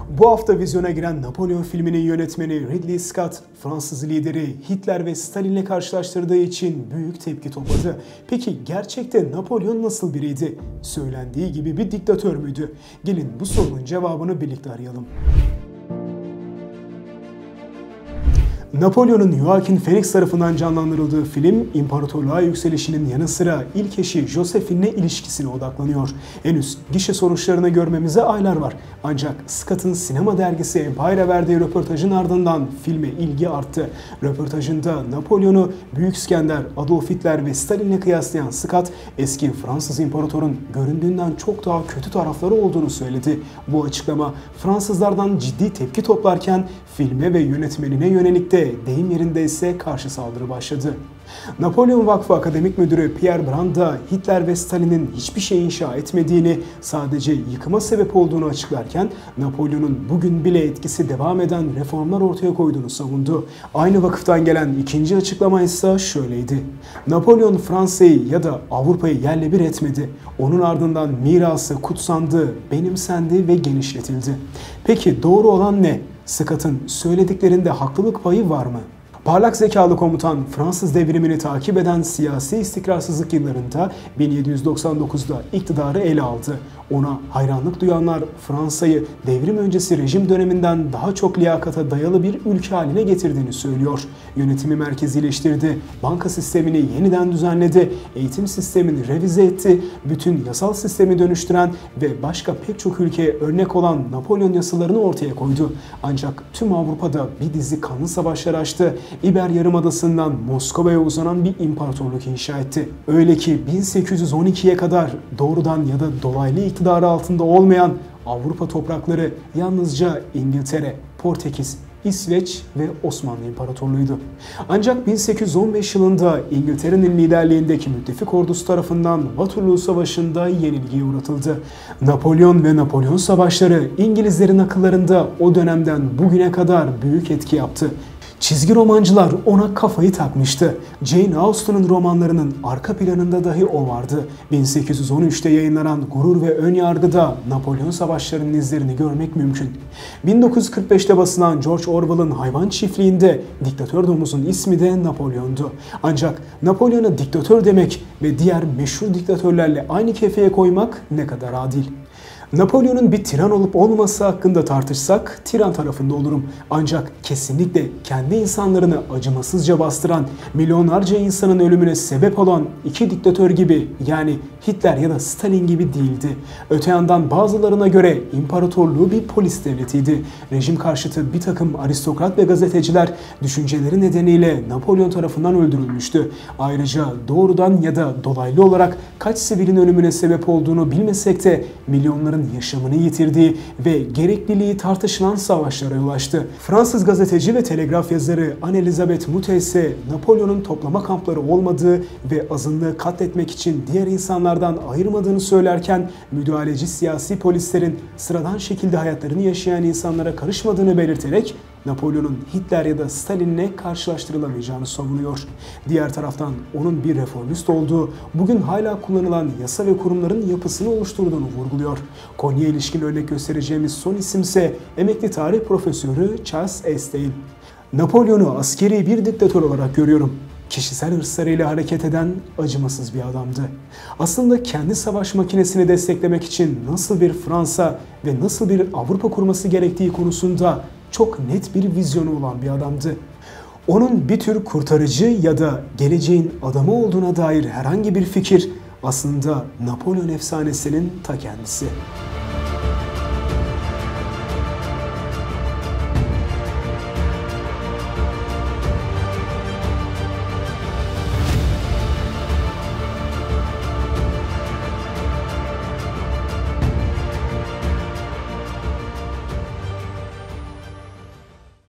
Bu hafta vizyona giren Napolyon filminin yönetmeni Ridley Scott, Fransız lideri Hitler ve Stalin'le karşılaştırdığı için büyük tepki topladı. Peki gerçekte Napolyon nasıl biriydi? Söylendiği gibi bir diktatör müydü? Gelin bu sorunun cevabını birlikte arayalım. Napolyon'un Joaquin Phoenix tarafından canlandırıldığı film, imparatorluğa yükselişinin yanı sıra ilk eşi Josephine'le ilişkisine odaklanıyor. Henüz gişe sonuçlarını görmemize aylar var. Ancak Scott'ın sinema dergisi Empire'a verdiği röportajın ardından filme ilgi arttı. Röportajında Napolyon'u Büyük İskender, Adolf Hitler ve Stalin'le kıyaslayan Scott, eski Fransız imparatorun göründüğünden çok daha kötü tarafları olduğunu söyledi. Bu açıklama Fransızlardan ciddi tepki toplarken filme ve yönetmenine yönelik de deyim yerinde ise karşı saldırı başladı. Napolyon Vakfı Akademik Müdürü Pierre Brand da Hitler ve Stalin'in hiçbir şey inşa etmediğini, sadece yıkıma sebep olduğunu açıklarken Napolyon'un bugün bile etkisi devam eden reformlar ortaya koyduğunu savundu. Aynı vakıftan gelen ikinci açıklama ise şöyleydi: Napolyon Fransa'yı ya da Avrupa'yı yerle bir etmedi. Onun ardından mirası kutsandı, benimsendi ve genişletildi. Peki doğru olan ne? Scott'ın söylediklerinde haklılık payı var mı? Parlak zekalı komutan Fransız devrimini takip eden siyasi istikrarsızlık yıllarında 1799'da iktidarı ele aldı. Ona hayranlık duyanlar Fransa'yı devrim öncesi rejim döneminden daha çok liyakata dayalı bir ülke haline getirdiğini söylüyor. Yönetimi merkezileştirdi, banka sistemini yeniden düzenledi, eğitim sistemini revize etti, bütün yasal sistemi dönüştüren ve başka pek çok ülkeye örnek olan Napolyon yasalarını ortaya koydu. Ancak tüm Avrupa'da bir dizi kanlı savaşlar açtı. İber Yarımadası'ndan Moskova'ya uzanan bir imparatorluk inşa etti. Öyle ki 1812'ye kadar doğrudan ya da dolaylı iktidarı altında olmayan Avrupa toprakları yalnızca İngiltere, Portekiz, İsveç ve Osmanlı İmparatorluğu'ydu. Ancak 1815 yılında İngiltere'nin liderliğindeki müttefik ordusu tarafından Waterloo Savaşı'nda yenilgiye uğratıldı. Napolyon ve Napolyon Savaşları İngilizlerin akıllarında o dönemden bugüne kadar büyük etki yaptı. Çizgi romancılar ona kafayı takmıştı. Jane Austen'ın romanlarının arka planında dahi o vardı. 1813'te yayınlanan Gurur ve Önyargı'da Napolyon Savaşları'nın izlerini görmek mümkün. 1945'te basılan George Orwell'ın Hayvan Çiftliği'nde diktatör domuzun ismi de Napolyon'du. Ancak Napolyon'a diktatör demek ve diğer meşhur diktatörlerle aynı kefeye koymak ne kadar adil. Napolyon'un bir tiran olup olmaması hakkında tartışsak tiran tarafında olurum. Ancak kesinlikle kendi insanlarını acımasızca bastıran, milyonlarca insanın ölümüne sebep olan iki diktatör gibi, yani Hitler ya da Stalin gibi değildi. Öte yandan bazılarına göre imparatorluğu bir polis devletiydi. Rejim karşıtı bir takım aristokrat ve gazeteciler düşünceleri nedeniyle Napolyon tarafından öldürülmüştü. Ayrıca doğrudan ya da dolaylı olarak kaç sivilin ölümüne sebep olduğunu bilmesek de milyonların yaşamını yitirdiği ve gerekliliği tartışılan savaşlara yol açtı. Fransız gazeteci ve telegraf yazarı Anne-Elisabeth Moutet ise Napolyon'un toplama kampları olmadığı ve azınlığı katletmek için diğer insanlardan ayırmadığını söylerken müdahaleci siyasi polislerin sıradan şekilde hayatlarını yaşayan insanlara karışmadığını belirterek Napolyon'un Hitler ya da Stalin'le karşılaştırılamayacağını savunuyor. Diğer taraftan onun bir reformist olduğu, bugün hala kullanılan yasa ve kurumların yapısını oluşturduğunu vurguluyor. Konuya ilişkin örnek göstereceğimiz son isimse emekli tarih profesörü Charles Estienne. Napolyon'u askeri bir diktatör olarak görüyorum. Kişisel hırslarıyla hareket eden acımasız bir adamdı. Aslında kendi savaş makinesini desteklemek için nasıl bir Fransa ve nasıl bir Avrupa kurması gerektiği konusunda çok net bir vizyonu olan bir adamdı. Onun bir tür kurtarıcı ya da geleceğin adamı olduğuna dair herhangi bir fikir aslında Napolyon efsanesinin ta kendisi.